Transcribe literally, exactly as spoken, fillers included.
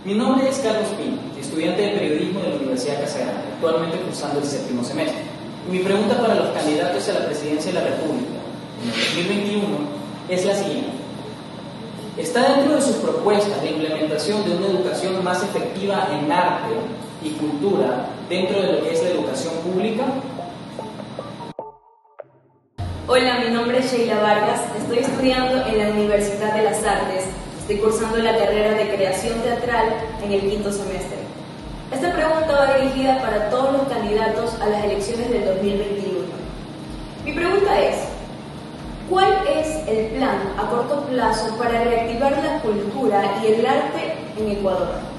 Mi nombre es Carlos Pino, estudiante de periodismo de la Universidad Casagrande, actualmente cursando el séptimo semestre. Y mi pregunta para los candidatos a la presidencia de la República en el dos mil veintiuno es la siguiente. ¿Está dentro de sus propuestas la implementación de una educación más efectiva en arte y cultura dentro de lo que es la educación pública? Hola, mi nombre es Sheila Vargas, estoy estudiando en la Universidad de las Artes, estoy cursando la carrera de creación teatral en el quinto semestre. Esta pregunta va dirigida para todos los candidatos a las elecciones del dos mil veintiuno. Mi pregunta es, ¿cuál es el plan a corto plazo para reactivar la cultura y el arte en Ecuador?